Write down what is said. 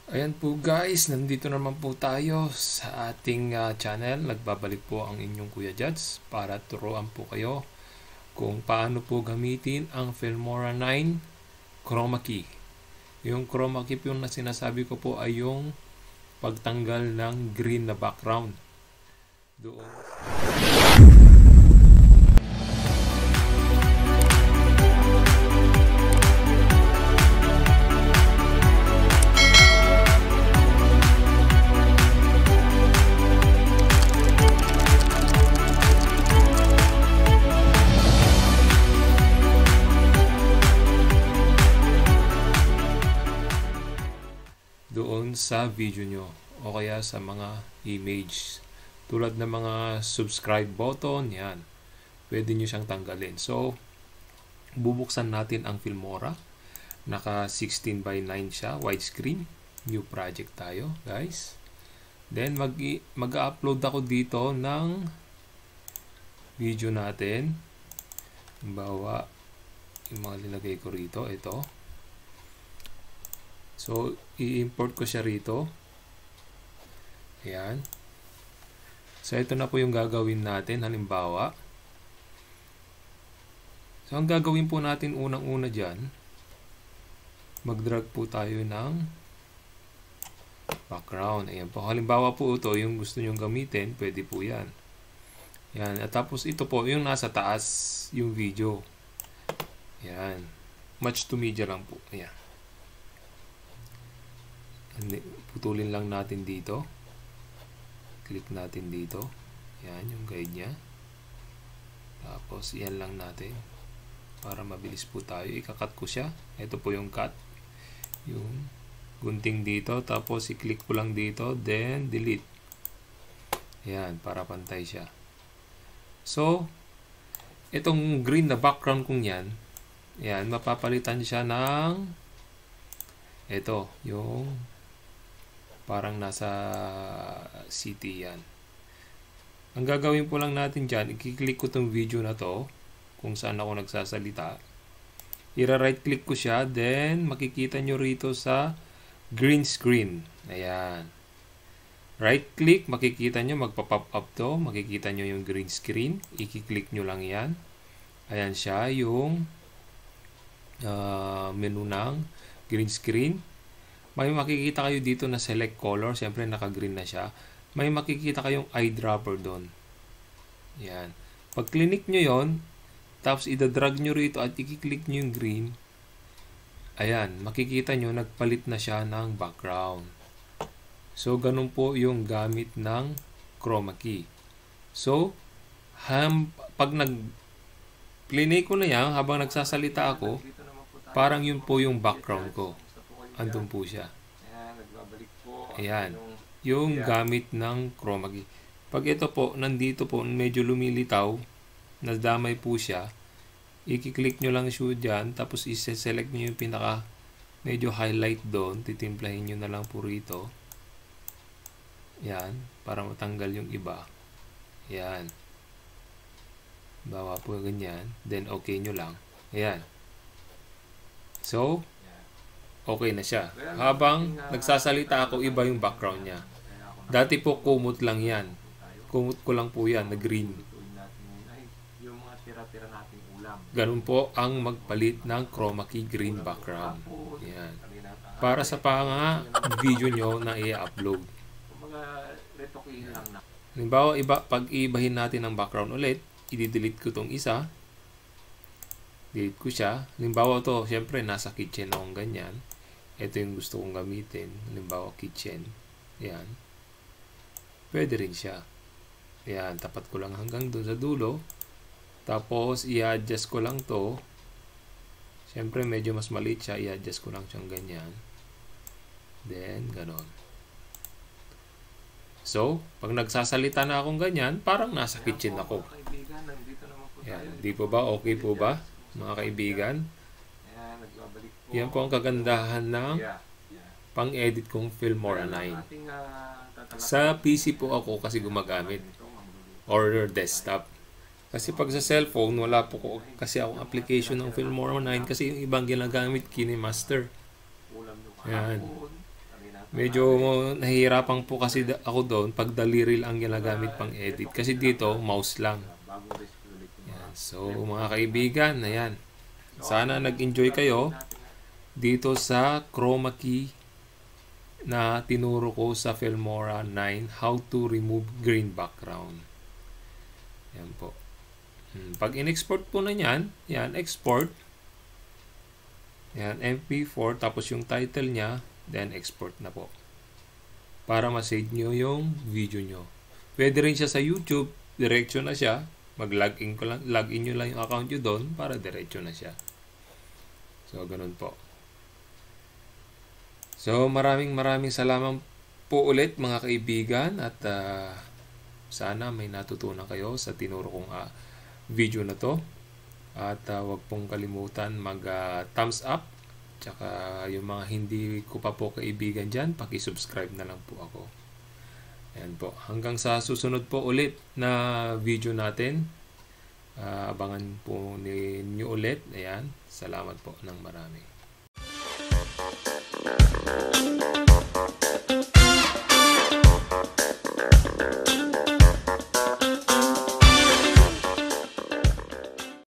Ayan po guys, nandito naman po tayo sa ating channel. Nagbabalik po ang inyong Kuya Judge para turuan po kayo kung paano po gamitin ang Filmora 9 chroma key. Yung chroma key po na sinasabi ko po ay yung pagtanggal ng green na background. Doon. Doon sa video nyo o kaya sa mga image tulad ng mga subscribe button, yan pwede nyo siyang tanggalin. So bubuksan natin ang Filmora, naka 16:9 siya, widescreen, new project tayo guys. Then mag-upload ako dito ng video natin. Bawa yung mga nilagay ko rito, ito. So, i-import ko siya rito. Ayan. So, ito na po yung gagawin natin. Halimbawa. So, ang gagawin po natin unang-una dyan, mag-drag po tayo ng background. Ayan po. Halimbawa po ito, yung gusto nyong gamitin, pwede po yan. Ayan. At tapos ito po, yung nasa taas, yung video. Ayan. Match to media lang po. Ayan. Putulin lang natin dito, click natin dito, yan yung guide nya, tapos yan lang natin para mabilis po tayo. Ikakat ko siya, ito po yung cut, yung gunting dito, tapos i-click ko lang dito, then delete, yan para pantay siya. So itong green na background kong yan, mapapalitan siya ng ito, yung parang nasa city yan. Ang gagawin po lang natin dyan, i-click ko itong video na to kung saan ako nagsasalita. I-right click ko siya, then makikita nyo rito sa green screen. Ayan. Right click, makikita nyo, magpa-pop up to. Makikita nyo yung green screen. I-click nyo lang yan. Ayan siya, yung menu ng green screen. May makikita kayo dito na select color. Siyempre naka-green na siya. May makikita kayong eyedropper doon. Yan. Pag click nyo yon, tapos ida-drag nyo rito at i-click nyo yung green, ayan, makikita nyo nagpalit na siya ng background. So ganun po yung gamit ng chroma key. So pag nag-play ko na yan, habang nagsasalita ako, parang yun po yung background ko. Andun po siya. Ayan. Yung gamit ng chroma key. Pag ito po, nandito po, medyo lumilitaw, nadamay po siya, i-click nyo lang siya dyan, tapos i-select nyo yung pinaka medyo highlight doon, titimplahin nyo na lang po rito. Ayan. Para matanggal yung iba. Ayan. Bawa po ganyan. Then okay nyo lang. Ayan. So, okay na siya. Habang nagsasalita ako, iba yung background niya. Dati po kumot lang yan. Kumot ko lang po yan na green. Ganun po ang magpalit ng chroma key green background. Yan. Para sa video nyo na i-upload. Halimbawa, pag iibahin natin ang background ulit, i-delete ko itong isa. Delete ko siya. Halimbawa to, syempre nasa kitchen akong ganyan. Ito yung gusto kong gamitin. Halimbawa, kitchen. Ayan. Pwede rin siya. Ayan. Tapat ko lang hanggang doon sa dulo. Tapos, i-adjust ko lang to. Siyempre, medyo mas maliit siya. I-adjust ko lang siyang ganyan. Then, ganon. So, pag nagsasalita na akong ganyan, parang nasa kitchen ako. Ayan. Di po ba? Okay po ba, mga kaibigan? Yan po ang kagandahan ng pang-edit kong Filmora 9. Sa PC po ako kasi gumagamit or desktop. Kasi pag sa cellphone, wala po ko kasi akong application ng Filmora 9 kasi yung ibang ginagamit KineMaster. Yan. Medyo nahihirapan po kasi ako doon pag daliri lang ang ginagamit pang edit. Kasi dito, mouse lang. Yan. So, mga kaibigan, ayan. Sana nag-enjoy kayo dito sa chroma key na tinuro ko sa Filmora 9, how to remove green background. Yan po. Pag in-export po na yan, yan, export. Yan, MP4, tapos yung title niya, then export na po. Para ma-save nyo yung video nyo. Pwede rin siya sa YouTube, diretso na siya. Mag-login nyo lang yung account nyo doon para diretso na siya. So, ganun po. So, maraming salamat po ulit mga kaibigan at sana may natutunan kayo sa tinuro kong video na to. At wag pong kalimutan mag-thumbs up. Tsaka yung mga hindi ko pa po kaibigan dyan, paki-subscribe na lang po ako. Ayan po. Hanggang sa susunod po ulit na video natin. Abangan po ninyo ulit. Ayan. Salamat po ng marami.